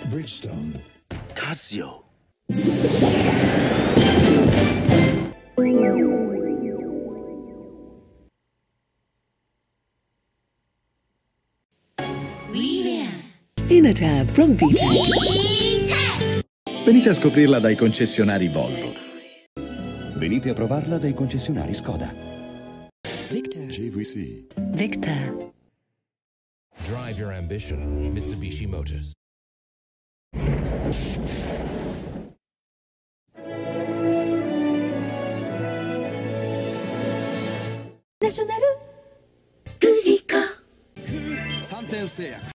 Bridgestone. Casio. Inatab from VTech. Venite a scoprirla dai concessionari Volvo. Venite a provarla dai concessionari Skoda. Victor. JVC. Victor. Drive your ambition, Mitsubishi Motors. National. Gurika. 3点製薬